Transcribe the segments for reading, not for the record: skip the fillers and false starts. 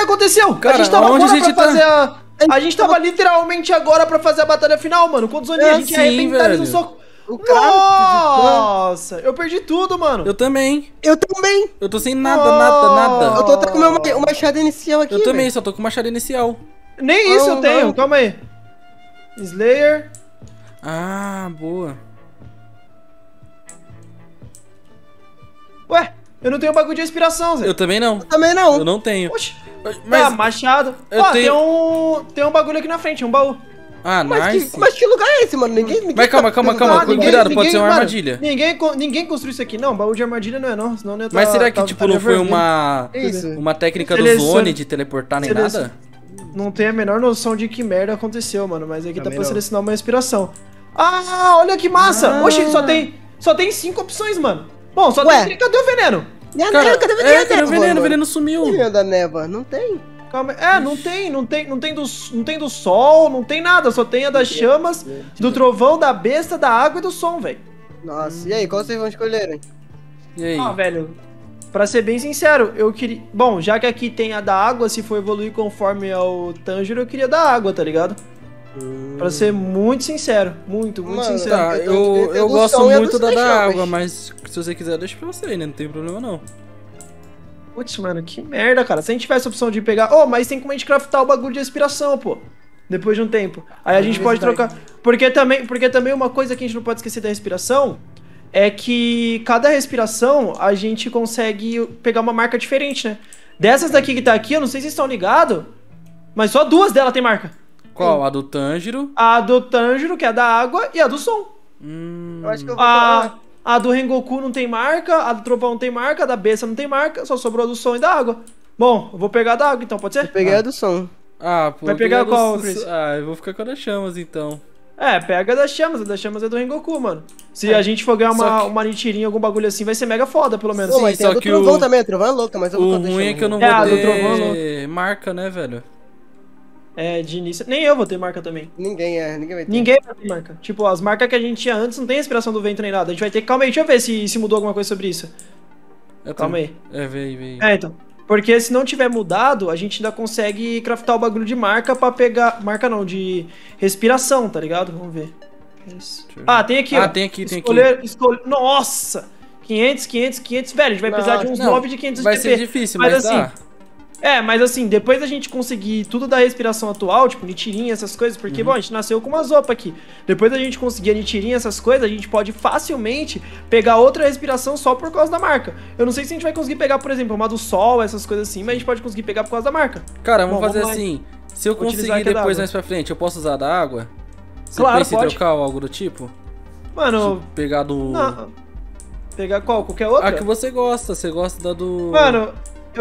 aconteceu? Cara, a gente tava onde agora a gente pra tá? fazer a... A gente tava literalmente agora pra fazer a batalha final, mano. Com o Zoninha, a gente ia sim, arrebentar eles no velho. soco. O cara... Nossa, eu perdi tudo, mano. Eu também. Eu também. Eu tô sem nada, nada. Eu tô até com o machado inicial aqui, Eu também, véio. só tô com machado inicial. Nem isso eu tenho, calma aí. Slayer. Ah, boa. Ué, eu não tenho bagulho de inspiração, Zé. Eu também não. Também não. Eu não tenho. Oxi. Mas Ah, machado. eu Ó, tenho- tem um bagulho aqui na frente, um baú. Ah, nice. Mas que lugar é esse, mano? Ninguém Mas calma, calma, calma. Cuidado, pode ser uma mano, armadilha. Ninguém construiu isso aqui. Não, baú de armadilha não é não, senão não ia Mas tá- será que, tá- tipo, estaria não foi vermelho. uma técnica do Selecione- Zone de teleportar nem selecione- nada? Não tenho a menor noção de que merda aconteceu, mano. Mas aqui Também dá pra não. selecionar uma inspiração. Ah, olha que massa! Oxi, só tem 5 opções, mano. Bom, só Ué. tem... Cadê o veneno? Cara, cadê cadê o veneno? O veneno sumiu. O veneno da neva? Não tem. Calma, não tem do sol, não tem nada, só tem a das chamas, do trovão, da besta, da água e do som, velho. Nossa, e aí, qual vocês vão escolher, hein? E aí? Ah, velho, pra ser bem sincero, eu queria... Bom, já que aqui tem a da água, se for evoluir conforme ao Tanjiro, eu queria da água, tá ligado? Pra ser muito sincero, muito Mano, sincero. Tá, Eu eu do gosto som e a muito dos da fechões. água, mas se você quiser, deixa pra você, né? Não tem problema não. Putz, mano, que merda, cara. Se a gente tivesse a opção de pegar... Oh, mas tem como a gente craftar o bagulho de respiração, pô. Depois de um tempo. Aí a gente pode trocar... Porque também uma coisa que a gente não pode esquecer da respiração é que cada respiração a gente consegue pegar uma marca diferente, né? Dessas daqui que tá aqui, eu não sei se vocês estão ligados, mas só 2 delas tem marca. Qual? A do Tanjiro? A do Tanjiro, que é a da água, e a do som. Eu acho que eu vou... A do Rengoku não tem marca, a do Trovão não tem marca, a da Besta não tem marca, só sobrou a do som e da água. Bom, eu vou pegar a da água então, pode ser? Eu peguei a do som. Ah, pô. Vai pegar do- qual, Chris? Ah, eu vou ficar com a das chamas, então. É, pega a das chamas é do Rengoku, mano. Se a gente for ganhar Só que- uma Nichirin, algum bagulho assim, vai ser mega foda, pelo menos. Pô, mas tem só a do que trovão o- também, a trovão é louca, mas eu vou O com a do ruim é chama, que eu não né? vou É, a do Trovão ter marca, né, velho? É, de início. Nem eu vou ter marca também. Ninguém vai ter. Ninguém vai ter marca. Tipo, as marcas que a gente tinha antes não tem respiração do vento nem nada. A gente vai ter que... Calma aí, deixa eu ver se mudou alguma coisa sobre isso. Calma aí. É, veio. É, então. Porque se não tiver mudado, a gente ainda consegue craftar o bagulho de marca pra pegar... Marca não, de respiração, tá ligado? Vamos ver. Ah, tem aqui, ó. Tem aqui. Escolher... Nossa! 500. Velho, a gente vai precisar de uns 9 de 500 Vai de ser TP. difícil, mas assim, dá. mas assim, depois da gente conseguir tudo da respiração atual, tipo Nichirin, essas coisas, porque, bom, a gente nasceu com uma zopa aqui. Depois da gente conseguir a Nichirin, essas coisas, a gente pode facilmente pegar outra respiração só por causa da marca. Eu não sei se a gente vai conseguir pegar, por exemplo, uma do sol, essas coisas assim, mas a gente pode conseguir pegar por causa da marca. Cara, vamos Bom, fazer vamos lá. assim. Se eu Utilizar conseguir aqui a da depois água. mais pra frente, eu posso usar da água? Você Claro, pensa em pode. trocar ou algo do tipo? Mano, Pegar do... não. Pegar qual? Qualquer outra? Ah, que você gosta. Você gosta da do... Mano,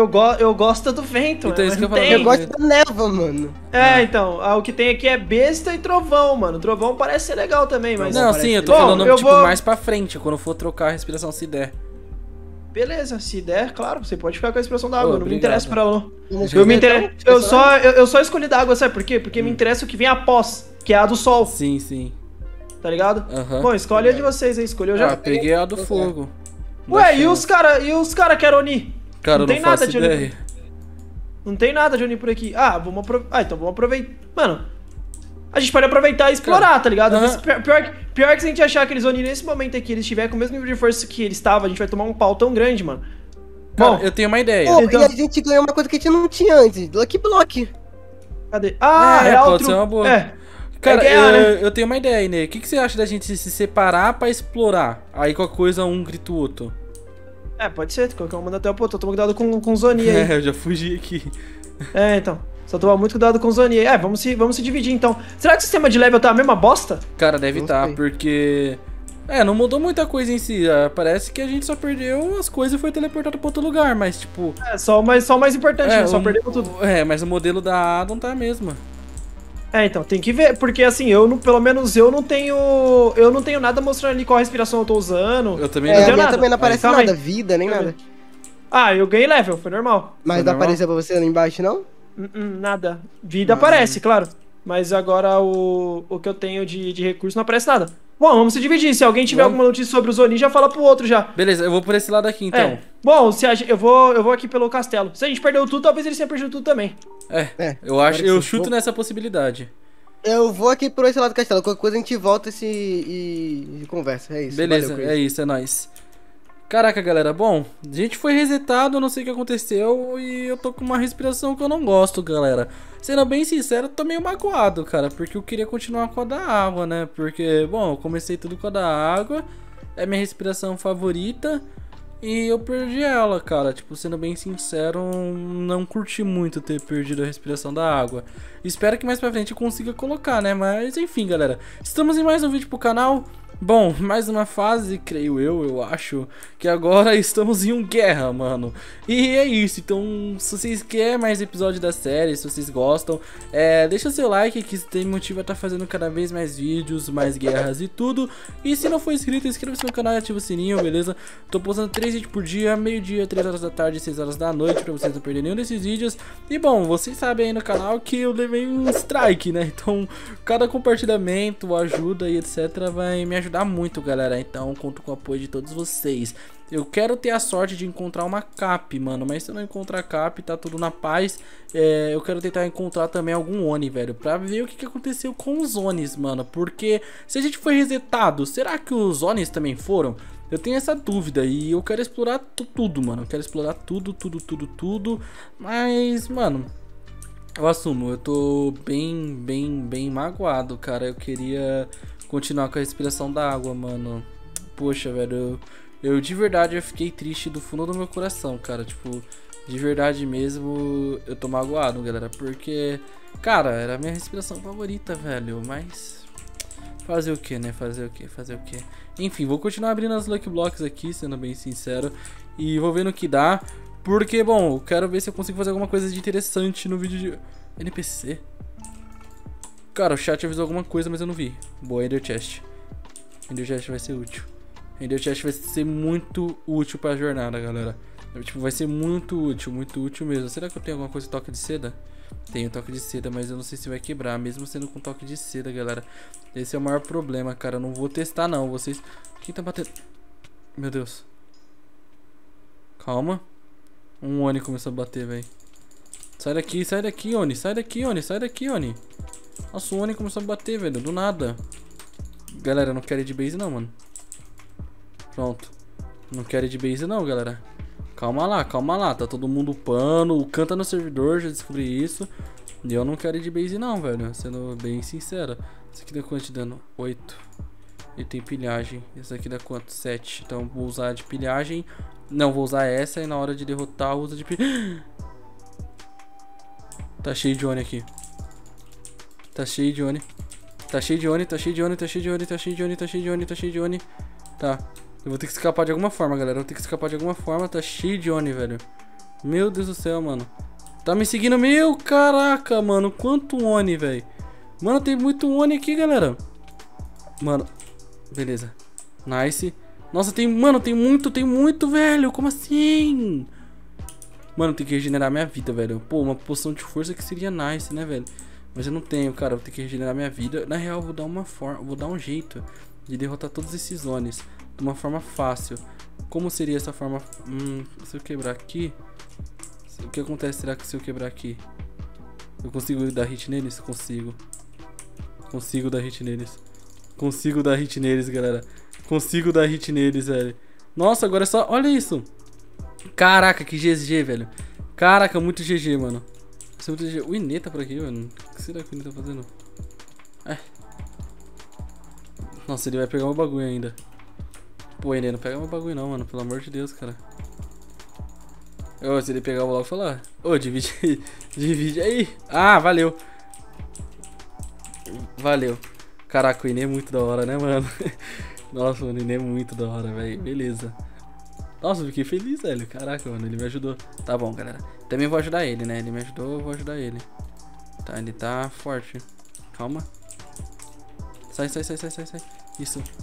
eu gosto do vento, Então, né? isso que Mas eu não falo, tem. Eu gosto da neva, mano. Então, o que tem aqui é besta e trovão, mano. Trovão parece ser legal também, mas... Não, sim, eu tô Bom, falando, eu tipo, vou- mais pra frente, quando for trocar a respiração, se der. Beleza, se der, claro, você pode ficar com a expressão da Ô, água, não me obrigado. interessa por ela não. Vamos Eu me escolher, inter... então, eu só escolhi da água, sabe por quê? Porque me interessa o que vem após, que é a do sol, Sim. tá ligado? Aham. Bom, escolhe a de vocês aí, escolheu já. Ah, peguei a do fogo. Ué, Da e os cara que era Oni? Cara, não eu tem não nada faço de Oni. ideia. Não tem nada de Oni por aqui. Então vamos aproveitar. Mano, a gente pode aproveitar e explorar, tá ligado? Aham. Pior que se a gente achar aqueles Oni nesse momento aqui, eles estiverem com o mesmo nível de força que ele estava, a gente vai tomar um pau tão grande, mano. Cara, Bom, eu tenho uma ideia. Pô, Então- e a gente ganhou uma coisa que a gente não tinha antes, Lucky Block. cadê? Ah, É, é pode outro... ser uma boa. É. Cara, ganhar, né? eu tenho uma ideia, né? O que você acha da gente se separar pra explorar? Aí qualquer coisa um grita o outro. Pode ser, qualquer um manda até o pô, tô tomando cuidado com o Zoni aí. Eu já fugi aqui. Então. Só tomar muito cuidado com o Zoni aí. Vamos se dividir então. Será que o sistema de level tá a mesma bosta? Cara, deve Não estar, sei. porque... não mudou muita coisa em si. Parece que a gente só perdeu as coisas e foi teleportado pra outro lugar, mas tipo... Só o mais importante, né? Só o- perdemos tudo. mas o modelo da Adam tá a mesma. Então, tem que ver, porque assim, pelo menos eu não tenho nada mostrando ali qual respiração eu tô usando. Eu também É, não. a deu minha nada. também não aparece Calma nada, aí. vida, nem Deixa eu nada. Eu ganhei level, foi normal. Mas Foi não normal? apareceu pra você ali embaixo, não? Nada. Vida aparece, claro. Mas agora o que eu tenho de recurso não aparece nada. Bom, vamos se dividir. Se alguém tiver alguma notícia sobre os Oni, já fala pro outro já. Beleza, eu vou por esse lado aqui, então. Bom, eu vou aqui pelo castelo. Se a gente perdeu tudo, talvez eles tenham perdido tudo também. Eu chuto nessa possibilidade. Eu vou aqui por esse lado do castelo. Qualquer coisa a gente volta e conversa. É isso. Beleza, Valeu, é isso, é nóis. Caraca, galera, bom, a gente foi resetado, eu não sei o que aconteceu e eu tô com uma respiração que eu não gosto, galera. Sendo bem sincero, eu tô meio magoado, cara, porque eu queria continuar com a da água, né? Porque, bom, eu comecei tudo com a da água, é minha respiração favorita e eu perdi ela, cara. Tipo, sendo bem sincero, não curti muito ter perdido a respiração da água. Espero que mais pra frente eu consiga colocar, né? Mas, enfim, galera, estamos em mais um vídeo pro canal. Bom, mais uma fase, creio eu acho que agora estamos em guerra, mano. E é isso, então se vocês querem mais episódio da série, se vocês gostam, deixa seu like que isso tem motivo a estar fazendo cada vez mais vídeos, mais guerras e tudo. E se não for inscrito, inscreva-se no canal e ativa o sininho, beleza? Tô postando 3 vídeos por dia, meio-dia, 3 horas da tarde e 6 horas da noite, pra vocês não perderem nenhum desses vídeos. E bom, vocês sabem aí no canal que eu levei um strike, né? Então cada compartilhamento, ajuda e etc vai me ajudar muito, galera. Então conto com o apoio de todos vocês. Eu quero ter a sorte de encontrar uma cap, mano, mas se eu não encontrar cap, tá tudo na paz. Eu quero tentar encontrar também algum Oni, velho, pra ver o que aconteceu com os Onis, mano. Porque se a gente foi resetado, será que os Onis também foram? Eu tenho essa dúvida e eu quero explorar tudo, mano. Eu quero explorar tudo. Mas, mano, eu assumo, eu tô bem magoado, cara. Eu queria continuar com a respiração da água, mano. Poxa, velho, eu de verdade eu fiquei triste do fundo do meu coração, cara. Tipo, de verdade mesmo, eu tô magoado, galera. Porque, cara, era a minha respiração favorita, velho. Mas fazer o que, né? Fazer o que? Enfim, vou continuar abrindo as Lucky Blocks aqui, sendo bem sincero. E vou vendo o que dá. Porque, bom, eu quero ver se eu consigo fazer alguma coisa de interessante no vídeo de NPC. Cara, o chat avisou alguma coisa, mas eu não vi. Boa, Ender Chest. Ender Chest vai ser útil. Ender Chest vai ser muito útil pra jornada, galera. Tipo, vai ser muito útil mesmo. Será que eu tenho alguma coisa de toque de seda? Tenho toque de seda, mas eu não sei se vai quebrar, mesmo sendo com toque de seda, galera. Esse é o maior problema, cara. Eu não vou testar, não. Vocês... Quem tá batendo? Meu Deus. Calma. Um Oni começou a bater, velho. Sai daqui, Oni. Sai daqui, Oni. Nossa, o Oni começou a bater, velho. Do nada. Galera, não quero ir de base, não, mano. Pronto. Não quero ir de base, não, galera. Calma lá. Tá todo mundo upando. Canta no servidor, já descobri isso. E eu não quero ir de base, não, velho. Sendo bem sincero. Isso aqui dá quanto de dano? 8. E tem pilhagem. Esse aqui dá quanto? 7. Então vou usar de pilhagem. Não, vou usar essa e na hora de derrotar usa de pilhagem. Tá cheio de Oni aqui. Tá cheio de Oni. Tá. Eu vou ter que escapar de alguma forma, galera. Tá cheio de Oni, velho. Meu Deus do céu, mano. Tá me seguindo. Meu, caraca, mano. Quanto Oni, velho. Mano, tem muito Oni aqui, galera. Mano. Beleza. Nice. Nossa, tem muito, velho. Como assim? Mano, tem que regenerar minha vida, velho. Pô, uma poção de força que seria nice, né, velho? Mas eu não tenho, cara. Vou ter que regenerar minha vida. Na real, eu vou dar uma forma. Vou dar um jeito de derrotar todos esses Onis de uma forma fácil. Como seria essa forma? Se eu quebrar aqui, o que acontece? Será que se eu quebrar aqui eu consigo dar hit neles? Consigo dar hit neles, galera. Consigo dar hit neles, velho. Nossa, agora é só... Olha isso. Caraca, que GG, velho. Caraca, muito GG, mano. O Inê tá por aqui, mano. O que será que o Inê tá fazendo? Nossa, ele vai pegar meu bagulho ainda. Pô, Inê, não pega meu bagulho não, mano. Pelo amor de Deus, cara. Se ele pegar, eu vou logo falar. Divide aí. Divide aí. Ah, valeu. Caraca, o Inê é muito da hora, né, mano? Nossa, mano, o Inê é muito da hora, velho. Beleza. Nossa, eu fiquei feliz, velho. Caraca, mano, ele me ajudou. Tá bom, galera. Também vou ajudar ele, né? Ele me ajudou, eu vou ajudar ele. Tá, ele tá forte. Calma. Sai.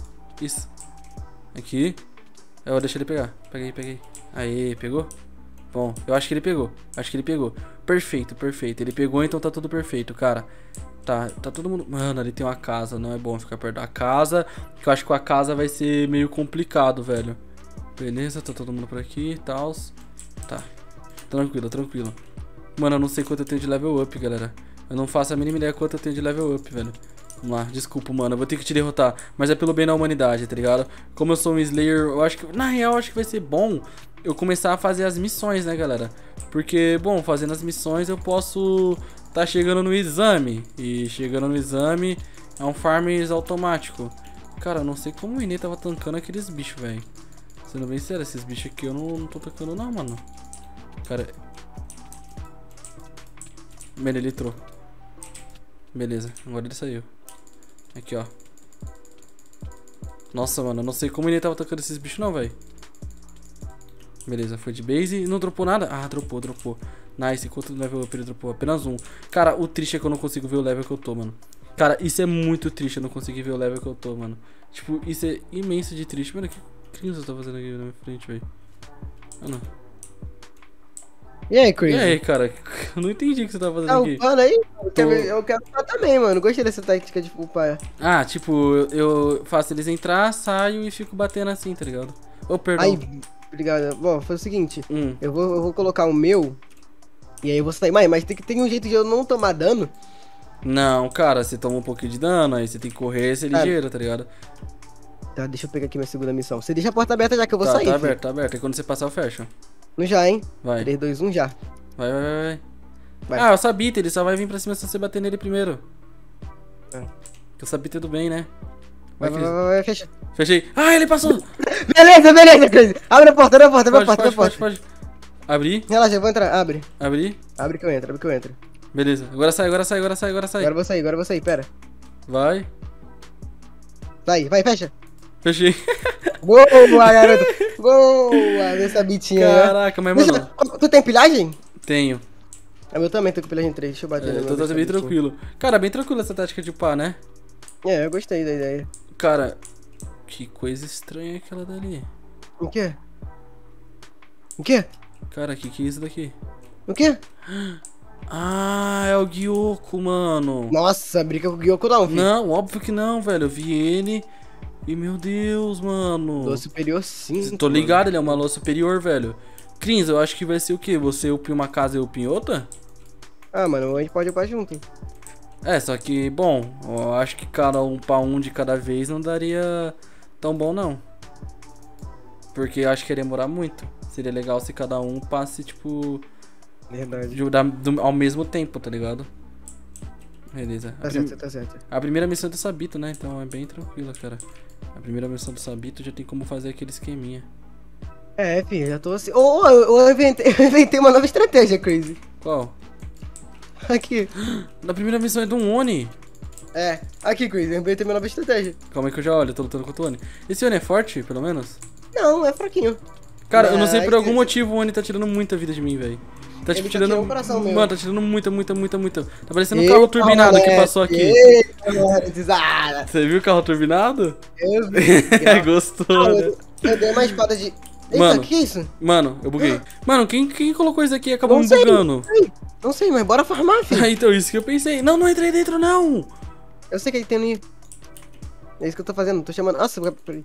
Isso. Aqui. Eu vou deixar ele pegar. Peguei. Aê, pegou? Bom, eu acho que ele pegou. Acho que ele pegou. Perfeito, perfeito. Ele pegou, então tá tudo perfeito, cara. Tá todo mundo... Mano, ali tem uma casa. Não é bom ficar perto da casa. Que eu acho que com a casa vai ser meio complicado, velho. Beleza, tá todo mundo por aqui e tal. Tá. Tranquilo, tranquilo. Mano, eu não sei quanto eu tenho de level up, galera. Eu não faço a mínima ideia quanto eu tenho de level up, velho. Vamos lá, desculpa, mano, eu vou ter que te derrotar. Mas é pelo bem da humanidade, tá ligado? Como eu sou um Slayer, eu acho que... Na real, eu acho que vai ser bom eu começar a fazer as missões, né, galera? Porque, bom, fazendo as missões eu posso tá chegando no exame. E chegando no exame é um farms automático. Cara, eu não sei como o Inê tava tancando aqueles bichos, velho. Sendo bem sério, esses bichos aqui eu não tô tancando não, mano. Cara... Mano, ele entrou. Beleza, agora ele saiu. Aqui, ó. Nossa, mano, eu não sei como ele tava atacando esses bichos não, velho. Beleza, foi de base e não dropou nada. Ah, dropou. Nice, quanto level up ele dropou? Apenas um. Cara, o triste é que eu não consigo ver o level que eu tô, mano. Cara, isso é muito triste, eu não conseguir ver o level que eu tô, mano. Tipo, isso é imenso de triste. Mano, que criança tá fazendo aqui na minha frente, velho? Ah, não. E aí, Crazy? E aí, cara? Eu não entendi o que você tá fazendo aqui. Tá upando aí? Eu quero upar também, mano. Gostei dessa tática de upar. Ah, tipo, eu faço eles entrar, saio e fico batendo assim, tá ligado? Oh, perdão. Aí, obrigado. Bom, foi o seguinte. Eu vou colocar o meu. E aí eu vou sair. Mas tem um jeito de eu não tomar dano. Não, cara, você toma um pouquinho de dano, aí você tem que correr e ser ligeiro, tá ligado? Tá, deixa eu pegar aqui minha segunda missão. Você deixa a porta aberta já que eu vou sair. Tá aberto, tá aberto. E quando você passar, eu fecho. No já, hein? Vai. 3, 2, 1, já. Vai. Vai. Ah, o Sabita, ele só vai vir pra cima se você bater nele primeiro. Que o Sabita é do bem, né? Vai, fecha. Fechei. Ah, ele passou! Beleza, Crazy. Abre a porta, Pode. Abri. Relaxa, eu vou entrar. Abre. Abri. Abre que eu entro. Beleza. Agora sai. Agora eu vou sair, pera. Vai. Vai, fecha. Fechei. Boa, garoto. Boa, nessa bitinha. Caraca, mas mano... Tu tem pilhagem? Tenho. Eu também tô com pilhagem 3, deixa eu bater. Eu tô bem tranquilo. Cara, bem tranquilo essa tática de pá, né? É, eu gostei da ideia. Cara, que coisa estranha aquela dali. O quê? Cara, que é isso daqui? O quê? Ah, é o Gyoko, mano. Nossa, briga com o Gyoko não, filho. Não, óbvio que não, velho. Eu vi ele e, meu Deus, mano. Lua superior 5. Tô ligado, ele é uma lua superior, velho. Crins, eu acho que vai ser o quê? Você upa em uma casa e eu upa em outra? Ah, mano, a gente pode upar junto. É, só que, bom, eu acho que cada um pra um de cada vez não daria tão bom, não. Porque eu acho que ia demorar muito. Seria legal se cada um passe, tipo... Verdade. Ao mesmo tempo, tá ligado? Beleza. Tá certo. A primeira missão é do Sabito, né? Então é bem tranquila, cara. A primeira missão do Sabito já tem como fazer aquele esqueminha. É, filho, já tô assim. Eu inventei uma nova estratégia, Crazy. Qual? Aqui. Na primeira missão é do Oni. É, aqui, Crazy, eu inventei uma nova estratégia. Calma aí que eu já olho, eu tô lutando contra o Oni. Esse Oni é forte, pelo menos? Não, é fraquinho. Cara, eu não sei por algum motivo o Oni tá tirando muita vida de mim, velho. Tá tipo tirando. Um coração meu. Mano, tá tirando muita. Tá parecendo um carro turbinado que passou aqui. Você viu o carro turbinado? Eu vi. Gostou, né? Eu dei uma espada de. Eita, Mano, que é isso? Mano, eu buguei. Mano, quem colocou isso aqui e acabou me bugando? Não sei, mas bora farmar, filho. Ah, então, isso que eu pensei. Não entrei dentro, não. Eu sei que ele tem ali. É isso que eu tô fazendo, tô chamando. Nossa, peraí.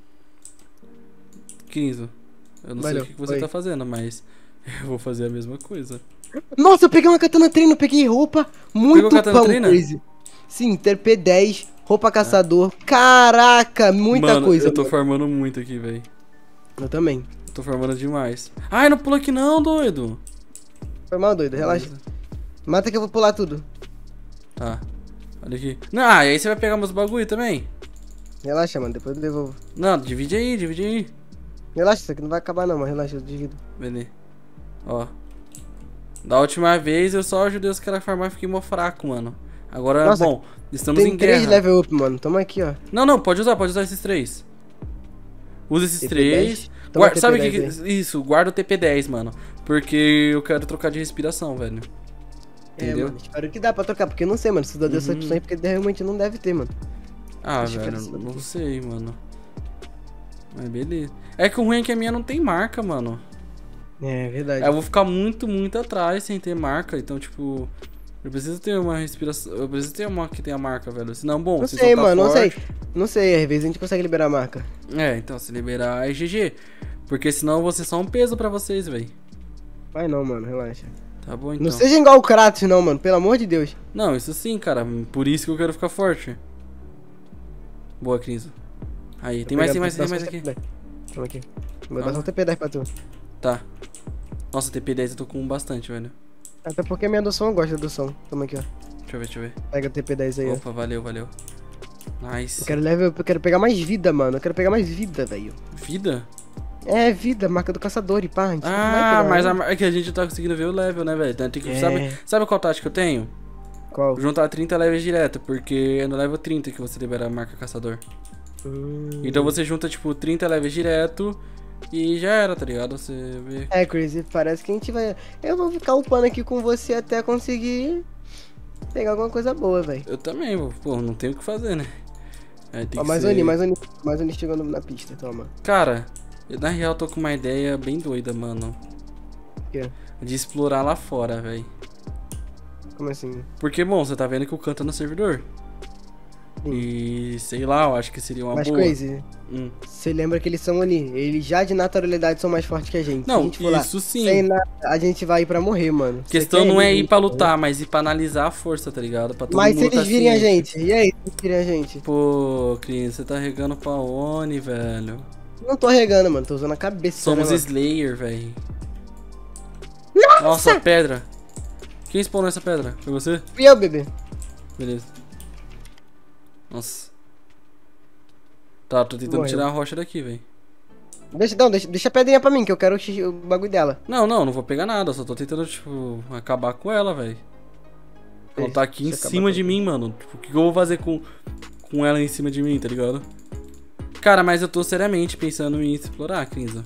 15. Eu não sei o que você tá fazendo, mas eu vou fazer a mesma coisa. Nossa, eu peguei uma katana treino, peguei roupa muito pão, Crazy. Sim, TP10, roupa caçador. Caraca, muita coisa. Eu tô farmando muito aqui, velho. Eu também. Eu tô farmando demais. Ai, não pula aqui não, doido. Foi mal, doido, relaxa. Mata que eu vou pular tudo. Tá, olha aqui. Não, e aí você vai pegar meus bagulho também? Relaxa, mano, depois eu devolvo. Não, divide aí. Relaxa, isso aqui não vai acabar não, mas relaxa, eu divido. Beleza. Ó. Da última vez eu só ajudei os caras a farmar e fiquei mó fraco, mano. Agora, nossa, bom, estamos em guerra. Tem 3 level up, mano. Toma aqui, ó. Não, pode usar esses 3. Usa esses 3. Sabe o que? Isso, guarda o TP10, mano. Porque eu quero trocar de respiração, velho. Entendeu? Mano, espero que dá pra trocar, porque eu não sei, mano. Se dá dessa opção aí, porque realmente não deve ter, mano. Ah, velho, não sei, mano. Mas beleza. É que o ruim é que a minha não tem marca, mano. É verdade. Aí eu vou ficar muito, muito atrás sem ter marca. Então, tipo, eu preciso ter uma respiração. Eu preciso ter uma que tenha marca, velho. Senão, bom, Não se sei, soltar mano, não sei. forte- Não sei, às vezes a gente consegue liberar a marca. É, então, se liberar é GG. Porque senão eu vou ser só um peso pra vocês, velho. Vai não, mano, relaxa. Tá bom, então. Não seja igual o Kratos, não, mano, pelo amor de Deus. Não, isso sim, cara. Por isso que eu quero ficar forte. Boa, Cris. Aí, tem mais, tem mais, tem mais aqui. Toma aqui. Vou dar só um TP10 pra tu. Tá. Nossa, TP10 eu tô com bastante, velho. Até porque a minha adoção gosta do som. Toma aqui, ó. Deixa eu ver. Pega o TP10 aí, ó. Opa, valeu, valeu. Nice. Eu quero pegar mais vida, mano. Eu quero pegar mais vida, velho. Vida? É, vida, marca do caçador e pá. A gente não vai Ah, pegar, mas né? é que a gente não tá conseguindo ver o level, né, velho? Então tem que, É. sabe qual tática eu tenho? Qual? Juntar 30 levels direto, porque é no level 30 que você libera a marca caçador. Então você junta, tipo, 30 levels direto e já era, tá ligado? Você vê. É, Crazy, parece que a gente vai... Eu vou ficar upando aqui com você até conseguir pegar alguma coisa boa, velho. Eu também, pô, não tenho o que fazer, né? Aí tem Ó, que mais ser... mais um chegando na pista, toma. Cara, eu na real tô com uma ideia bem doida, mano. O quê? De explorar lá fora, velho. Como assim? Porque, bom, você tá vendo que o canto é no servidor. Sim. E sei lá, eu acho que seria uma Mas boa. Crazy, você lembra que eles são ali. Eles já de naturalidade são mais fortes que a gente. Se a Não, gente for lá, isso sim. sem nada, a gente vai ir pra morrer, mano. A Você questão quer não é ir, ir pra lutar, mas ir pra analisar a força, tá ligado? Pra todo Mas se mundo eles tá virem a ciente. gente? E aí, se eles virem a gente? Pô, Cris, você tá regando pra Oni, velho. Não tô regando, mano. Tô usando a cabeça. Somos né, mano? Slayer, velho. Nossa, pedra. Quem spawnou essa pedra? Foi você? Fui eu, bebê. Beleza. Nossa. Tá, tô tentando Morreu. tirar a rocha daqui, velho. Deixa a pedrinha pra mim, que eu quero o bagulho dela. Não vou pegar nada, só tô tentando, tipo, acabar com ela, velho. Ela tá aqui em Deixa eu acabar cima com de ela. mim, mano. Tipo, o que eu vou fazer com ela em cima de mim, tá ligado? Cara, mas eu tô seriamente pensando em explorar, Crinza.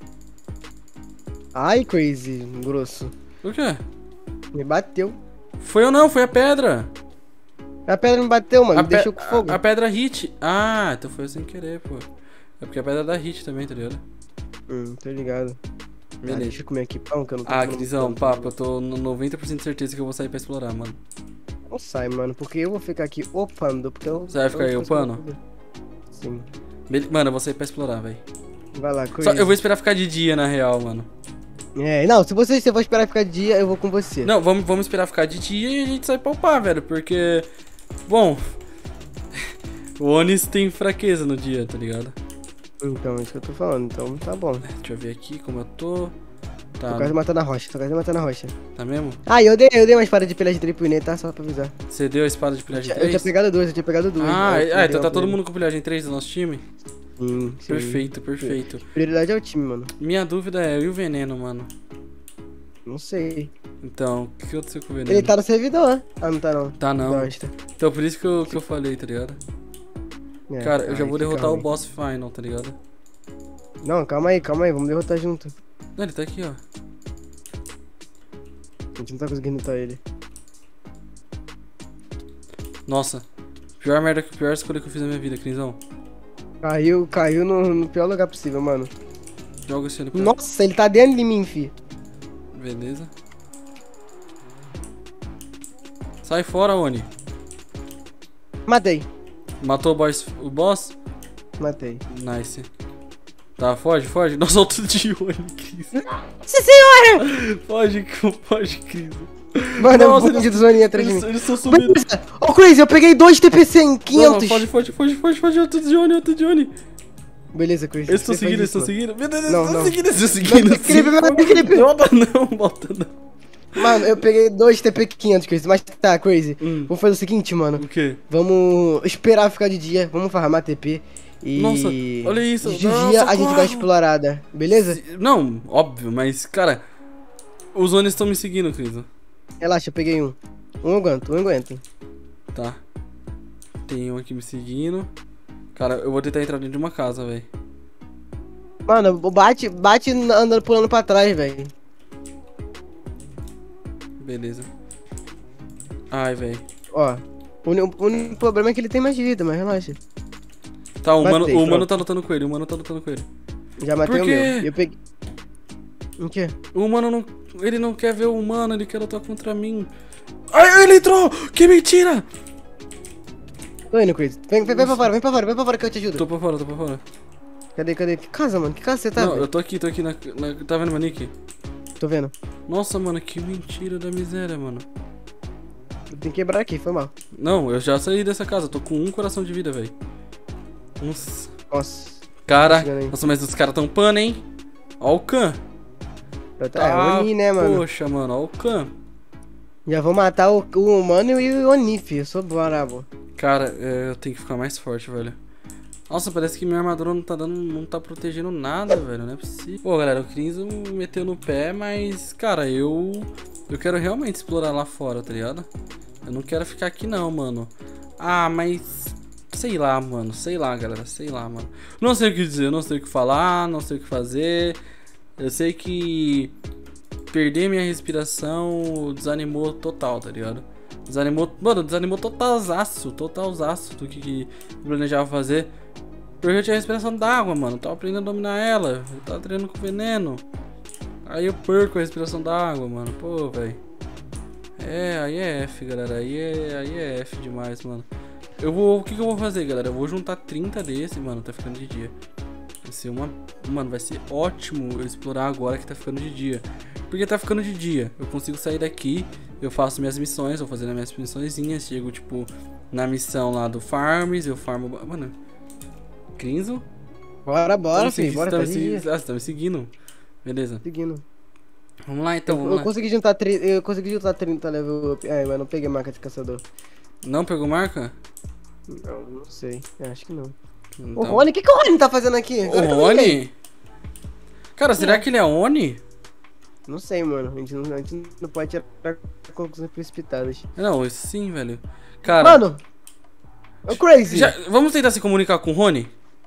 Ai, Crazy, grosso. Por quê? Me bateu. Foi ou não? Foi a pedra. A pedra me bateu, mano. A Me deixou com fogo. A pedra hit. Ah, então foi sem querer, pô. É porque a pedra dá hit também, tá ligado? Tô ligado. Beleza. Deixa eu comer aqui pão, que eu não tô Ah, comendo Crisão, pão. papo, eu tô no 90% de certeza que eu vou sair pra explorar, mano. Não sai, mano, porque eu vou ficar aqui upando, porque eu... Você vai ficar aí upando? Sim. Mano, eu vou sair pra explorar, velho. Vai lá, Só Crazy. eu vou esperar ficar de dia, na real, mano. É, não, se você for esperar ficar de dia, eu vou com você. Não, vamos esperar ficar de dia e a gente sai pra upar, velho, porque... Bom... o Onis tem fraqueza no dia, tá ligado? Então, é isso que eu tô falando, então tá bom. Deixa eu ver aqui como eu tô... Tá, Tô quase matando a rocha, tá mesmo? Ah, eu dei uma espada de pilha de tripinê, tá? Só pra avisar. Você deu a espada de pilhagem Eu tinha 3? pegado duas, Ah, Aí eu dei então uma tá todo pra mundo com pilhagem 3 do nosso time? ele. Sim. Perfeito, perfeito. Prioridade é o time, mano. Minha dúvida é, e o veneno, mano? Não sei. Então, o que aconteceu com o veneno? Ele tá no servidor. Ah, não tá não. Tá não. Gosta. Então por isso que eu falei, tá ligado? É, Cara, eu já ai, vou que derrotar calma o aí. boss final, tá ligado? Não, calma aí, vamos derrotar junto. Não, ele tá aqui, ó. A gente não tá conseguindo lutar ele. Nossa. Pior escolha que eu fiz na minha vida, Crisão. Caiu no pior lugar possível, mano. Joga esse no cara. Nossa, ele tá dentro de mim, fi. Beleza. Sai fora, Oni. Matei. Matou o boss? Matei. Nice. Tá, foge. Nossa, outro de Oni, Cris. Nossa senhora! Foge, Cris. Mano, Nossa, eu vou de zoninha atrás de mim. Eles estão subindo. Ô, Crazy, eu peguei 2 TPC em 500. Não, foge, outro de Oni. Beleza, Crazy. Eles estão você faz seguindo, isso, mano. Meu Deus, Não, eles não. estão seguindo. Não, Felipe. Volta não. Mano, eu peguei 2 TP 500, Crazy. Mas tá, Crazy. Vamos fazer o seguinte, mano. O quê? Vamos esperar ficar de dia. Vamos farmar TP. E... Nossa, olha isso. De Não, dia a gente socorro. dá explorada. Beleza? Não, óbvio, mas, cara, os Onis estão me seguindo, Cris. Relaxa, eu peguei um. Um eu aguento. Tá. Tem um aqui me seguindo. Cara, eu vou tentar entrar dentro de uma casa, velho. Mano, bate andando pulando pra trás, velho. Beleza. Ai, velho. Ó, o único problema é que ele tem mais vida, mas relaxa. Tá, o Matei, mano pronto. tá lutando com ele, Já matei Por o quê? meu. Eu peguei. O quê? O humano não... Ele não quer ver o humano, ele quer lutar contra mim. Ai, ele entrou! Que mentira! Tô indo, Crazy. Vem pra fora, vem pra fora que eu te ajudo. Tô pra fora. Cadê? Que casa, mano? Que casa você tá? Não, velho? eu tô aqui Tá vendo meu nick? Tô vendo. Nossa, mano, que mentira da miséria, mano. Eu tenho que quebrar aqui, foi mal. Não, eu já saí dessa casa, tô com 1 coração de vida, velho. Nossa. Cara, nossa, mas os caras tão pano, hein? Ó o Khan. É Oni, né, mano? Poxa, mano, ó o Khan. Já vou matar o humano e o Oni, filho. Eu sou brabo. Cara, eu tenho que ficar mais forte, velho. Nossa, parece que minha armadura não tá protegendo nada, velho. Não é possível. Pô, galera, o Crinzo meteu no pé, mas, cara, eu quero realmente explorar lá fora, tá ligado? Eu não quero ficar aqui não, mano. Ah, mas... Sei lá, mano. Sei lá, galera. Sei lá, mano. Não sei o que dizer, não sei o que falar, não sei o que fazer. Eu sei que... Perder minha respiração desanimou total, tá ligado? Desanimou totalzaço do que eu planejava fazer. Porque eu tinha respiração d'água, mano. Eu tava aprendendo a dominar ela. Eu tava treinando com veneno. Aí eu perco a respiração d'água, mano. Pô, velho. Aí é F, galera. Aí é F demais, mano. O que eu vou fazer, galera? Eu vou juntar 30 desse, mano. Tá ficando de dia. Vai ser Mano, vai ser ótimo eu explorar agora que tá ficando de dia. Porque tá ficando de dia. Eu consigo sair daqui. Eu faço minhas missões. Vou fazendo minhas missõezinhas. Chego, tipo, na missão lá do Farms. Eu farmo... Mano... Crinzo? Bora, filho. Bora, você tá me seguindo. Beleza. Seguindo. Vamos lá, então. Eu consegui juntar 30 level up. Mas não peguei marca de caçador. Não pegou marca? Não sei. Acho que não. Então... O Rony, o que o Rony tá fazendo aqui? O Rony? Cara, será que ele é Oni? Não sei, mano. A gente não pode tirar conclusões precipitadas. Não, isso sim, velho. Cara... Mano! Ô, Crazy! Vamos tentar se comunicar com o Rony?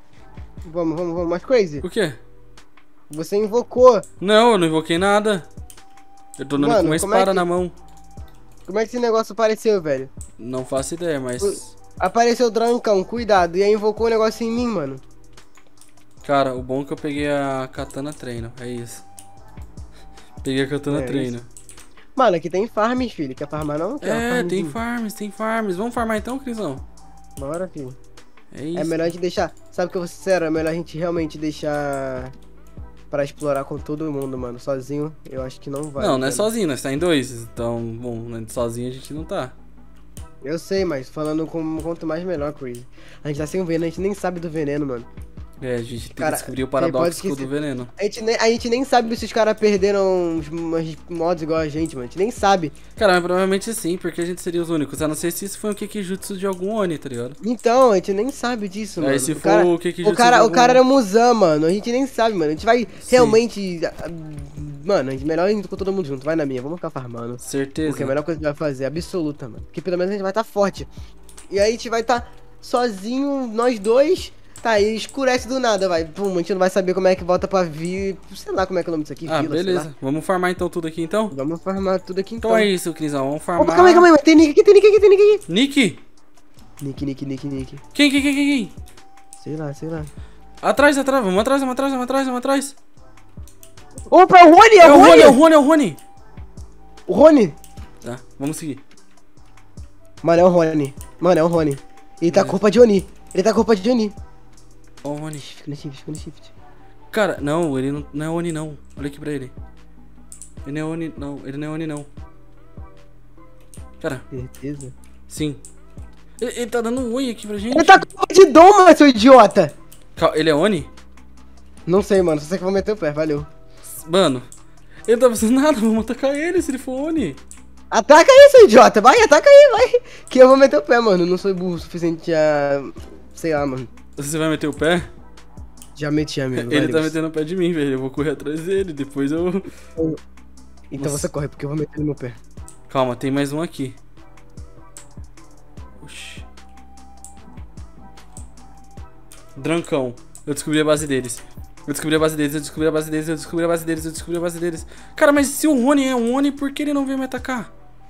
Vamos. Mas, Crazy... O quê? Você invocou. Não, eu não invoquei nada. Eu tô andando com uma espada na mão. Como é que esse negócio apareceu, velho? Não faço ideia, mas... Apareceu o Drancão, cuidado. E aí invocou um negócio em mim, mano. Cara, o bom é que eu peguei a Katana Treino, é isso. Peguei a Katana Treino. Isso. Mano, aqui tem farms, filho. Quer farmar não? Tem farms. Vamos farmar então, Crisão? Bora, filho. É isso. É melhor a gente deixar... Sabe o que eu vou ser sincero? É melhor a gente realmente deixar... Pra explorar com todo mundo, mano. Sozinho, eu acho que não vai. Não é sozinho, nós tá em 2. Então, bom, sozinho a gente não tá. Eu sei, mas falando quanto mais melhor, Crazy. A gente tá sem o veneno, a gente nem sabe do veneno, mano. A gente tem que descobrir o paradoxo do veneno. A gente nem sabe se os caras perderam os mods igual a gente, mano. A gente nem sabe. Cara, mas provavelmente sim, porque a gente seria os únicos. A não ser se isso foi um Kikijutsu de algum Oni, tá ligado? Então, a gente nem sabe disso, mano. Aí se for o Kikijutsu o cara era Muzan, mano. A gente nem sabe, mano. A gente vai realmente... Mano, melhor ir com todo mundo junto. Vai na minha, vamos ficar farmando. Certeza. Porque é a melhor coisa que a gente vai fazer, absoluta, mano. Porque pelo menos a gente vai estar forte. E aí a gente vai estar sozinho, nós dois... Tá, aí escurece do nada, vai. Pum, a gente não vai saber como é que volta pra vir. Sei lá como é que é o nome disso aqui. Ah, vila, beleza. Vamos farmar então tudo aqui, então? Vamos farmar tudo aqui, então. Então é isso, Crisão. Vamos farmar... Opa, calma aí. Tem nick aqui. Nick? Nick. Quem? Sei lá. Atrás. Vamos atrás. Opa, é o Rony, É o Rony. O Rony? Tá, vamos seguir. Mano, é o Rony. Ele tá com roupa de Oni. Ó, o Rony. Fica no shift. Cara, não, ele não é Oni, não. Olha aqui pra ele. Ele não é Oni, não. Cara. Certeza? Sim. Ele tá dando um oi aqui pra gente. Ele tá com roupa de Doma, seu idiota. Ele é Oni? Não sei, mano. Só sei que eu vou meter o pé, valeu. Mano, ele não tá fazendo nada. Vamos atacar ele se ele for Oni. Ataca aí, seu idiota. Vai. Que eu vou meter o pé, mano. Não sou burro o suficiente a... Sei lá, mano. Você vai meter o pé? Já meti, amigo. Ele tá metendo o pé de mim, velho. Eu vou correr atrás dele, depois eu... Então você corre, porque eu vou meter no meu pé. Calma, tem mais um aqui. Oxi. Drancão. Eu descobri a base deles. Cara, mas se o Rony é um Oni, por que ele não veio me atacar?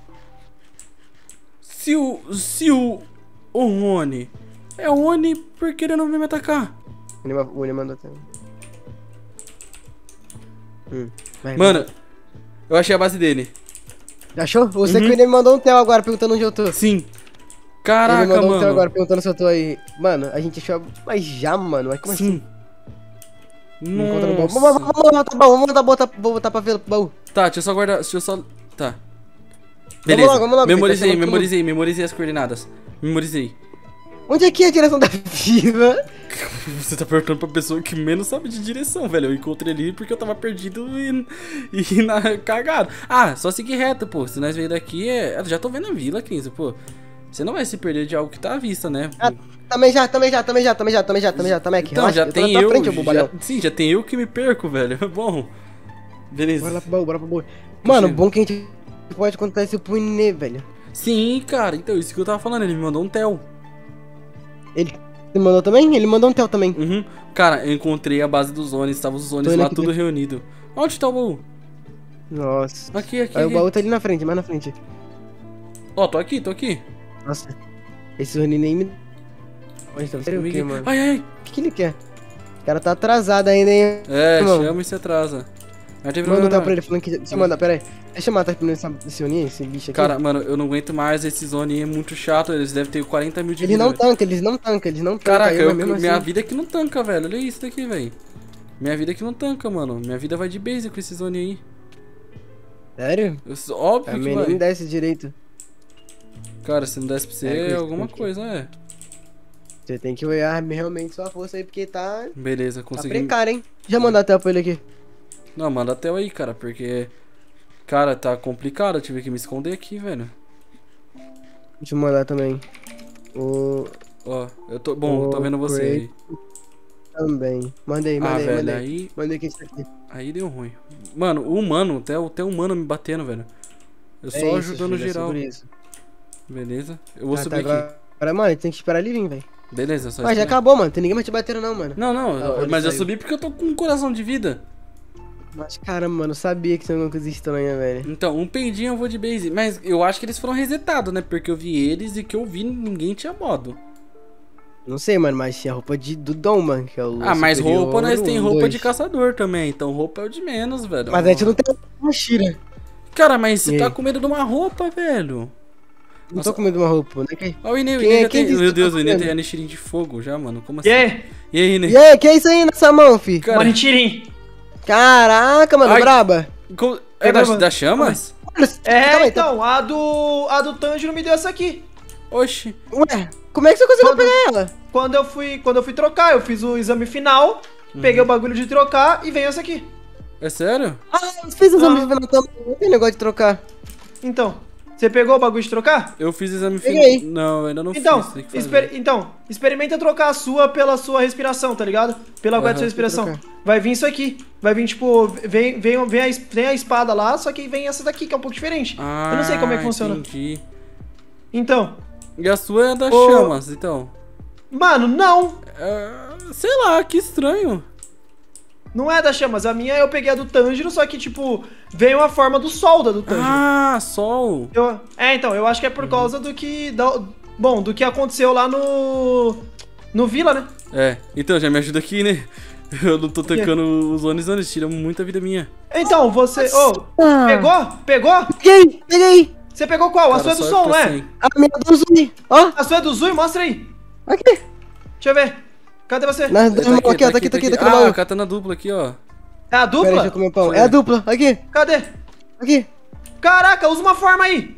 Se o Rony é um Oni, por que ele não veio me atacar? O Oni mandou até. Vai, Mano, eu achei a base dele. achou? Você que me mandou um tel agora perguntando onde eu tô. Sim. Ele Caraca, me mandou um tel mano. agora perguntando se eu tô aí. Mano, a gente achou. Mas já, mano. Mas como assim? Sim. Me encontra no baú. Nossa. Vamos voltar pra ver o baú. Tá, deixa eu só guardar. Deixa eu só. Tá. Vamos Beleza. logo, Memorizei, Fê, tá memorizei as coordenadas. Memorizei. Onde é que é a direção da vida? Você tá perguntando pra pessoa que menos sabe de direção, velho. Eu encontrei ali porque eu tava perdido e cagado. Ah, só seguir reto, pô. Se nós veio daqui, eu já tô vendo a vila, 15, pô. Você não vai se perder de algo que tá à vista, né? Ah, também já, Mac. Então, já tem eu. Frente, bobalhão. Sim, já tem eu que me perco, velho. Bom. Beleza. Bora lá pro baú, bora pro baú. Mano, bom que a gente pode contar isso pro Inê, velho. Sim, cara. Então, isso que eu tava falando. Ele me mandou um tel. Ele mandou também? Ele mandou um tel também. Uhum. Cara, eu encontrei a base dos Zones. Tava os Zones Tô indo lá, aqui tudo dentro. reunido. Onde tá o baú? Nossa. Aqui. Aí o baú tá ali na frente, mais na frente. Ó, tô aqui. Nossa. Esse Rony nem me... Onde tá você? O que, mano? Ai. O que ele quer? O cara tá atrasado ainda, hein? É, Irmão. chama e se atrasa. Mas teve Manda um tel problema. pra ele falando que... Deixa eu mandar, pera aí. Deixa eu matar primeiro esse Rony, esse bicho aqui. Cara, mano, eu não aguento mais esse Zone é muito chato. Eles devem ter 40 mil de Ele vida, não velho. tanca, eles não tancam. Caraca, mas mesmo minha assim- vida que não tanca, velho. Olha isso daqui, velho. Minha vida que não tanca, mano. Minha vida vai de base com esse Zone aí. Sério? Óbvio A que minha vai. nem desce direito. Cara, se não desse pra você, É, alguma que- coisa, é. Você tem que olhar realmente sua força aí, porque tá Beleza, consegui. precário, hein? Já mandar tel pra ele aqui. Não, manda até aí, cara, porque... Cara, tá complicado. Eu tive que me esconder aqui, velho. Deixa eu mandar também. O... Ó, eu tô... Bom, tô vendo você aí. Também. Mandei. Velho, aí... Mandei que a gente tá aqui. Aí deu ruim. Mano, o humano, até o humano me batendo, velho. Eu só É isso, ajudando filho, é geral. sobre isso. Beleza? Eu vou Ah, subir tá, aqui. agora, mano, tem que esperar ele vir, velho. Beleza, só Mas já esperar. acabou, mano. Tem ninguém mais te batendo, não, mano. Não, Ah, ele mas eu saiu. subi porque eu tô com um coração de vida. Mas, caramba, mano, eu sabia que tinha alguma coisa estranha, velho. Então, um peidinho eu vou de base. Mas eu acho que eles foram resetados, né? Porque eu vi eles e que eu vi ninguém tinha modo. Não sei, mano, mas tinha roupa do Dom, mano, que é o Mas superior, roupa, nós tem roupa 2. de caçador também. Então roupa é o de menos, velho. Mas a gente não tem uma Shira. Cara, mas você E tá aí? com medo de uma roupa, velho. Não Nossa. tô com medo de uma roupa, né? Ó, o Inê, Quem já tem... disse Meu que Deus, tá o Inê com tem medo? anichirim de fogo já, mano. Como assim? E aí? E aí, Inê? E aí, que é isso aí nessa mão, fi? Cara, Manitirim. Caraca, mano, Ai. braba. É mano. das chamas? Mano, calma aí, Então, a do Tanjiro me deu essa aqui. Oxi. Ué, como é que você conseguiu Quando- pegar ela? Quando eu fui trocar, eu fiz o exame final, peguei o bagulho de trocar e veio essa aqui. É sério? Ah, eu fiz os Ah. homens de também. Não tem negócio de trocar. Então, você pegou o bagulho de trocar? Eu fiz exame Peguei. final. Não, eu ainda não Então, fiz. Tem que fazer. experimenta trocar a sua pela sua respiração, tá ligado? Pela Aham. da sua respiração. Trocar. Vai vir isso aqui. Vai vir, tipo, vem a espada lá, só que vem essa daqui, que é um pouco diferente. Ah, Eu não sei como é que funciona. Entendi. Então, E a sua é das Ô. chamas, então. mano, não. Sei lá, que estranho. Não é da chamas. A minha eu peguei a do Tanjiro, só que, tipo, veio a forma do sol da do Tanjiro. Ah, sol. Então, eu acho que é por causa do que. Bom, do que aconteceu lá no Vila, né? É, então já me ajuda aqui, né? Eu não tô tancando os Onis, tira muita vida minha. Então, você. Ô, pegou? Pegou? Peguei. Você pegou qual? A Cara, sua é do só eu som, tô não é? sem. A minha do Zui. Ó, A sua é do Zui? Mostra aí. aqui. Deixa eu ver. Cadê você? Nas duas mãos, aqui, ó, tá aqui no baú. Ah, katana dupla aqui, ó. É a Pera aí, deixa dupla? eu comer pão. Foi. É a dupla, aqui, Cadê? aqui. Caraca, usa uma forma aí.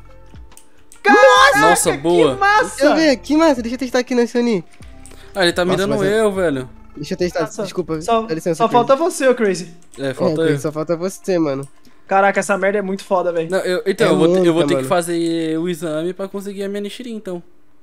Caraca, Nossa, boa. que massa. Deixa eu ver, que massa, deixa eu testar aqui nesse Oni. Ah, ele tá Nossa, mirando mas é- eu, velho. Deixa eu testar, Nossa, desculpa, Só, dá licença. só Crazy. falta você, ô Crazy. É, falta Crazy, eu. só falta você, mano. Caraca, essa merda é muito foda, velho. Não, então, É eu vou muita, ter que mano. fazer o exame pra conseguir a minha Nichirin, então.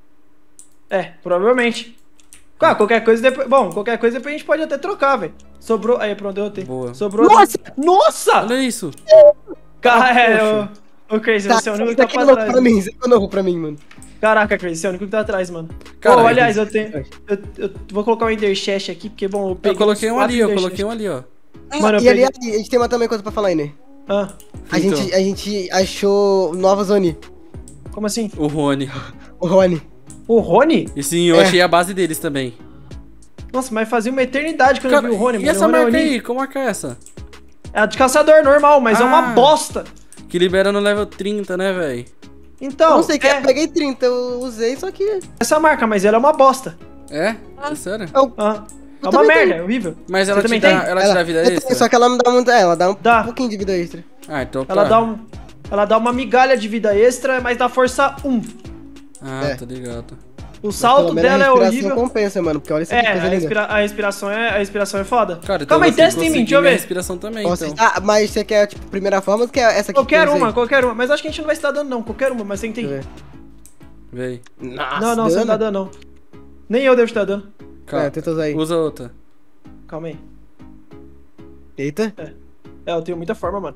É, provavelmente. Ah, qualquer coisa depois. Bom, qualquer coisa depois a gente pode até trocar, velho. Sobrou. Aí, pronto, eu tenho. Boa. Sobrou. Nossa! Nossa! Olha isso. Cara, poxa. ô Crazy, Tá, você é o único que isso tá aqui pra é novo trás. pra mim, isso aqui é novo pra mim, mano. Caraca, Crazy, você é o único que tá atrás, mano. Caralho. Pô, aliás, eu tenho. Eu vou colocar um Ender Chest aqui, porque, bom, eu peguei. Eu coloquei uns um ali, eu 4 coloquei um ali, ó. Mano, eu E aliás, peguei- a gente tem uma também coisa pra falar aí, né? Ah, A, Então. gente, a gente achou novas Oni. como assim? O Rony. O Rony. O Rony? E sim, eu É. achei a base deles também. Nossa, mas fazia uma eternidade quando eu vi o Rony, e mano. essa O Rony é marca Oni. aí? Qual marca é essa? É a de caçador normal, mas é uma bosta. Que libera no level 30, né, velho? Então, Não sei que eu peguei 30, eu usei, só que... essa marca, mas ela é uma bosta. É? É sério? Ah, é uma também merda, tenho. é horrível. Mas Você ela te também dá, tem? ela te dá vida eu tenho, extra? só que ela não dá muito... ela dá um Dá. pouquinho de vida extra. Ah, então Ela tá. ela dá uma migalha de vida extra, mas dá força 1. Ah, É. tá ligado. O Mas salto pelo menos dela é a respiração horrível. compensa, mano, porque olha isso aqui, É, coisa linda. a respiração é foda. Cara, então Calma aí, você testa em mim, conseguiu deixa eu minha ver. respiração também, Nossa, então. ah, mas você quer, tipo, primeira forma ou quer essa aqui? Qualquer que eu usei? qualquer uma. Mas acho que a gente não vai se dar dano, não. Qualquer uma, mas tem que Deixa eu ter. ver. Véi. Nossa, Não, você não dá dano, não. Nem eu devo te dar dano. Calma. tenta usar aí. Usa outra. Calma aí. Eita. É, eu tenho muita forma, mano.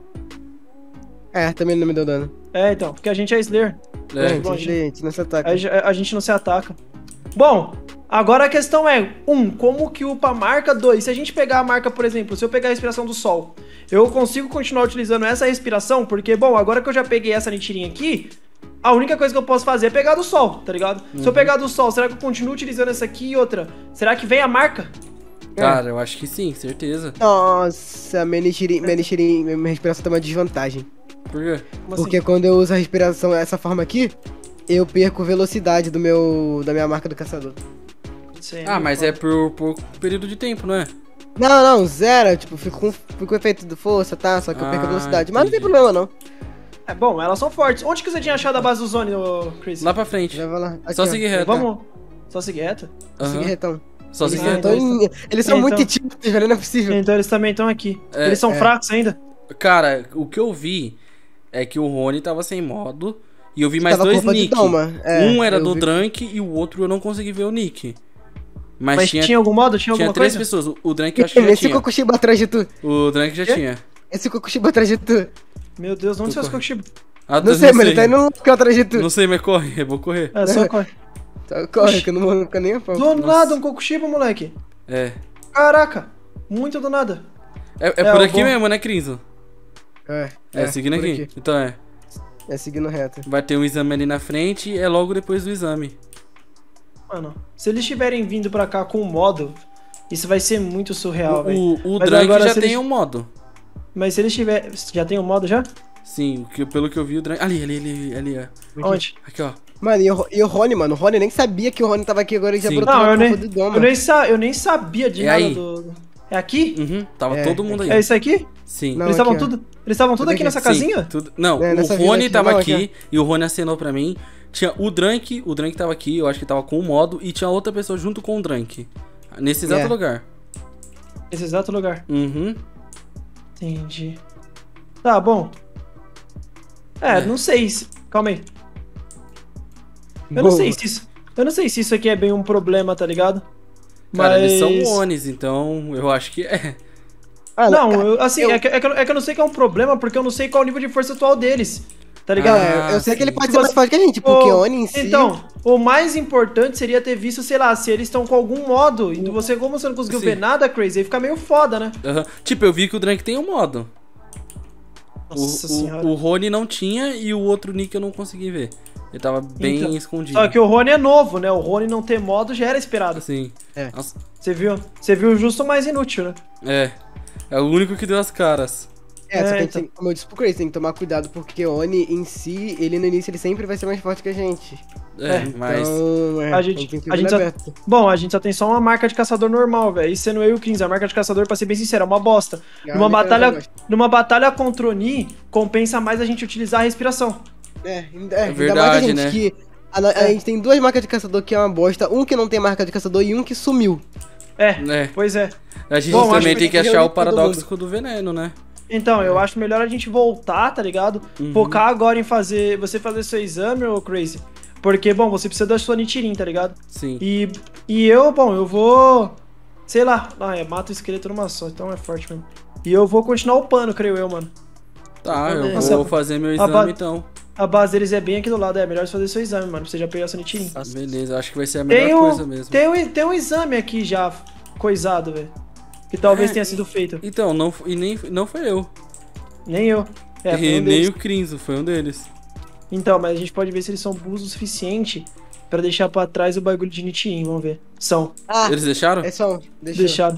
É, também não me deu dano. É, então, porque a gente é Slayer. É. bom, gente, não se ataca. A gente não se ataca. Bom, agora a questão é, como que upa a marca? 2, se a gente pegar a marca, por exemplo, se eu pegar a respiração do sol, eu consigo continuar utilizando essa respiração? Porque, bom, agora que eu já peguei essa nitirinha aqui, a única coisa que eu posso fazer é pegar do sol, tá ligado? Se eu pegar do sol, será que eu continuo utilizando essa aqui e outra? Será que vem a marca? Cara, eu acho que sim, certeza. Nossa, minha respiração tá uma desvantagem. Por quê? Como Porque quando eu uso a respiração dessa forma aqui, eu perco velocidade da minha marca do caçador. assim? Ah, mas é por período de tempo, não é? Não, zero. Tipo, fico com o efeito de força, tá? Só que eu perco a velocidade. Mas não tem entendi. problema, não. É bom, elas são fortes. Onde que você tinha achado a base do Zone, ô Chris? Lá pra frente. Já vai lá. Aqui, Só ó. seguir reto. Vamos. Só seguir reto? Aham. Seguir retão. Só seguir Ah, reto. então- Eles são então- muito tímidos, velho. Não é possível. Então eles também estão aqui. É, Eles são fracos ainda? Cara, o que eu vi é que o Rony tava sem modo. E eu vi mais Tava dois culpa de nick. Doma, Um era eu do vi. Drunk e o outro eu não consegui ver o nick. Mas, Mas tinha algum modo? Tinha tinha alguma três coisa? pessoas. O Drunk eu acho que já Esse tinha. Kokushiba atrás de tu. O Drunk já Quê? tinha. Esse Kokushiba atrás de tu. Meu Deus, onde são os Kokushiba? Ah, Não sei, mano. Ele tá indo louco atrás de tu. Não sei, mas corre. Eu vou correr. É, só corre. Só corre, que eu não vou ficar nem a pau. Do nada um Kokushiba, moleque. É. Caraca. Muito do nada. É É, por eu aqui vou- mesmo, né, Crinzo? É, seguindo por aqui. Então é. É seguindo reto. Vai ter um exame ali na frente e é logo depois do exame. Mano, se eles tiverem vindo pra cá com o modo, isso vai ser muito surreal, velho. O Mas Drunk agora, já se tem eles- um modo. Mas se eles tiverem... Já tem o modo já? Sim, pelo que eu vi, o Drunk. Ali, ó. Onde? Aqui, ó. Mano, e o Rony, mano? O Rony nem sabia que o Rony tava aqui agora e já Sim. brotou Não, a eu nem, culpa do Doma. eu nem sabia de É nada aí. do... É aqui? Uhum, tava É, todo mundo aí. É isso aqui? Sim. Não, Eles estavam aqui, ó. tudo aqui nessa Sim, casinha? tudo... Não, É, o nessa vila Rony aqui, tava não, aqui aqui, e o Rony acenou pra mim. Tinha o Drunk tava aqui, eu acho que tava com o modo, e tinha outra pessoa junto com o Drunk. Nesse exato É. lugar. Esse exato lugar. Uhum. Entendi. Tá, bom. É. Não sei se... Calma aí. Eu Boa. não sei se isso aqui é bem um problema, tá ligado? Cara, Mas... eles são Onis, então eu acho que é. Ah, Não, cara, assim, eu- é que eu não sei que é um problema, porque eu não sei qual é o nível de força atual deles, tá ligado? Ah, eu sei que ele sim. pode Se ser mais você- forte que a gente, porque o Oni em si... Então, o mais importante seria ter visto, sei lá, se eles estão com algum modo, e você, como você não conseguiu Sim. ver nada, Crazy, aí fica meio foda, né? Aham. Tipo, eu vi que o Drunk tem um modo. Nossa senhora. O Rony não tinha e o outro nick eu não consegui ver. Ele tava bem Então, escondido. Só que o Rony é novo, né? O Rony não ter modo já era esperado. Assim. É. Nossa, Você viu justo o mais inútil, né? é. É o único que deu as caras. É, só que a gente então. tem, como eu disse pro Crazy, tem que tomar cuidado, porque o Oni em si, ele no início, ele sempre vai ser mais forte que a gente. É, É, mas. Então, A gente tem que só, ver aberto. bom, a gente só tem só uma marca de caçador normal, velho. E sendo eu e o 15, a marca de caçador, pra ser bem sincero, é uma bosta. Numa batalha contra o Oni, compensa mais a gente utilizar a respiração. Ainda mais a verdade, gente né? que... A gente tem duas marcas de caçador que é uma bosta, um que não tem marca de caçador e um que sumiu. É. Pois é. A gente Bom, também acho tem que que achar o todo paradoxo do veneno, né? Então, eu acho melhor a gente voltar, tá ligado? Focar agora em você fazer seu exame, ô Crazy. Porque, bom, você precisa da sua nitirin, tá ligado? Sim. E eu, bom, eu vou... Sei lá. Mata o esqueleto numa só, então é forte mesmo. E eu vou continuar upando, creio eu, mano. Tá, eu Nossa, vou fazer meu a exame ba- então. A base deles é bem aqui do lado, é melhor você fazer seu exame, mano, pra você já pegar sua nitirin. Beleza, acho que vai ser a melhor coisa mesmo. Tem um exame aqui já coisado, velho. Que talvez É, tenha sido feito. Então, não foi eu. Nem eu. Foi um e nem deles. o Crinzo, foi um deles. Então, mas a gente pode ver se eles são burros o suficiente pra deixar pra trás o bagulho de nitirin, vamos ver. São. Ah, Eles deixaram? é só um. Deixa eu... Deixaram.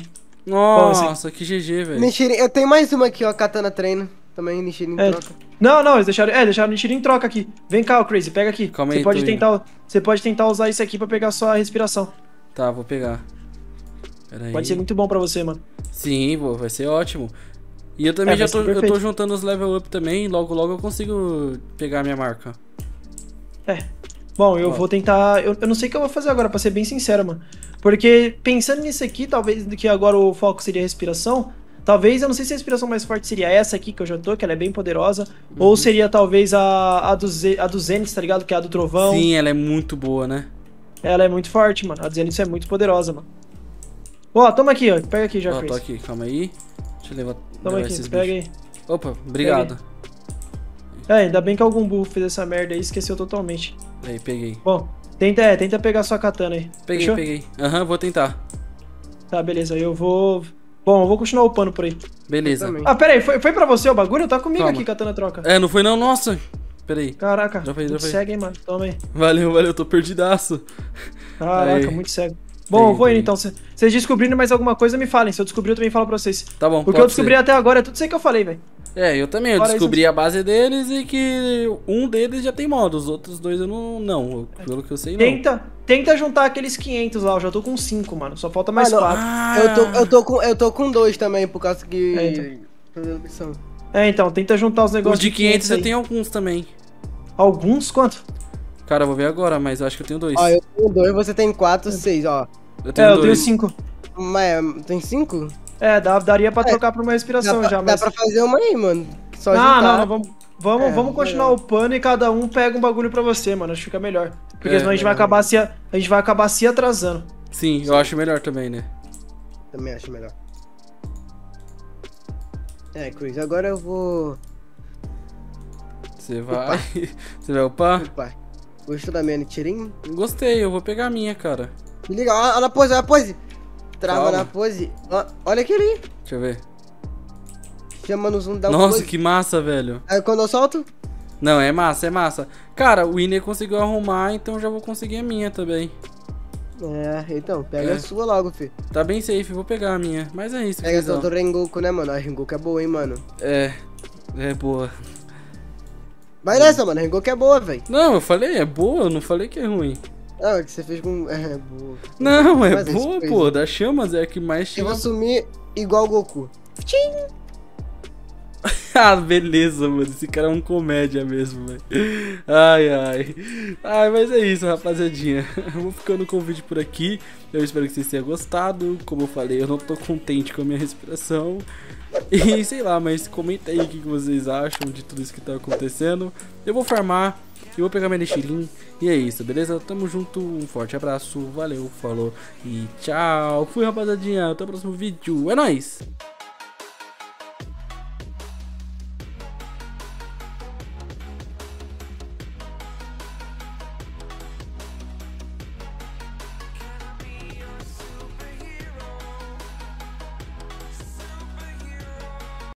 Nossa, que GG, velho. Nichirin, eu tenho mais uma aqui, ó, Katana Treino. Também Nichirin troca. Não, eles deixaram o Nichirin em troca aqui. Vem cá, o Crazy, pega aqui. Calma aí, Você pode tentar usar isso aqui pra pegar sua respiração. Tá, vou pegar. Pera aí. Pode ser muito bom pra você, mano. Sim, pô, vai ser ótimo. E eu também eu tô juntando os level up também, logo eu consigo pegar a minha marca. Bom, eu vou tentar... Eu não sei o que eu vou fazer agora, pra ser bem sincero, mano. Porque pensando nisso aqui, talvez que agora o foco seria a respiração. Talvez, eu não sei se a respiração mais forte seria essa aqui que eu já tô, que ela é bem poderosa. Ou seria talvez a do Zenith, tá ligado? Que é a do Trovão. Sim, ela é muito boa, né? Ela é muito forte, mano. A do Zenith é muito poderosa, mano. Ó, toma aqui, ó. Pega aqui já, Ó, Chris. tô aqui, calma aí. Deixa eu levar Toma aqui, esses pega bichos. aí. Opa, obrigado. Ainda bem que algum burro fez essa merda aí e esqueceu totalmente. Aí, peguei. Bom, tenta pegar sua katana aí. Fechou? Peguei. Aham, vou tentar. Tá, beleza. Eu vou continuar upando por aí. Beleza. Ah, pera aí. Foi pra você o bagulho? Tá comigo Calma. aqui, katana troca. É, não foi não, nossa. Pera aí. Caraca, Já foi. segue, hein, mano. Toma aí. Valeu, tô perdidaço. Caraca, Aí. muito cego. Bom, eu vou indo Peguei. então. Se vocês descobrirem mais alguma coisa, me falem. Se eu descobrir, eu também falo pra vocês. Tá bom, O que pode eu descobri ser. até agora é tudo isso aí que eu falei, velho. É, eu também. Eu Fora descobri isso, a base deles e que um deles já tem modo. Os outros dois eu não. Pelo que eu sei, não. Tenta juntar aqueles 500 lá. Eu já tô com 5, mano. Só falta mais não. 4. Eu tô com 2 também, por causa que... Então, tenta juntar os negócios Os de 500 eu aí. tenho alguns também. Alguns? Quanto? Cara, eu vou ver agora, mas eu acho que eu tenho 2. Ó, eu tenho 2, você tem 4, 6, ó. Eu tenho Eu tenho 2. 5. Mas tem 5? Daria pra trocar por uma respiração já, mas... Dá pra fazer uma aí, mano. Só Não, juntar. vamos continuar upando e cada um pega um bagulho pra você, mano. Acho que fica melhor. Porque senão a gente vai acabar se atrasando. Sim, eu acho melhor também, né? Também acho melhor. Chris, agora eu vou... Você vai... Você vai upar? Opa. Gostou da minha Nichirin? Gostei, eu vou pegar a minha, cara. Me liga, olha na pose, olha a pose. Trava Calma. na pose. Ó, olha aquele. Deixa eu ver. Chama no zoom, dá um Nossa, pose. que massa, velho. Aí quando eu solto... Não, é massa. Cara, o Winner conseguiu arrumar, então já vou conseguir a minha também. Então, pega a sua logo, fi. Tá bem safe, vou pegar a minha. Mas é isso, Pega essa Crisão. do Rengoku, né, mano? A Rengoku é boa, hein, mano. É boa. Vai nessa, mano. A Rengoku é boa, velho. Não, eu falei, é boa, eu não falei que é ruim. Não, é que você fez com... É boa. Não, é Mas isso boa, fez, pô. né? Da Chamas é a que mais Eu chama. vou sumir igual o Goku. Ah, beleza, mano. Esse cara é um comédia mesmo, velho. Ai, mas é isso, rapaziadinha. Eu vou ficando com o vídeo por aqui. Eu espero que vocês tenham gostado. Como eu falei, eu não tô contente com a minha respiração. E sei lá, mas comenta aí o que vocês acham de tudo isso que tá acontecendo. Eu vou farmar, eu vou pegar minha Nichirin. E é isso, beleza? Tamo junto, um forte abraço, valeu, falou e tchau. Fui, rapaziadinha, até o próximo vídeo. É nóis!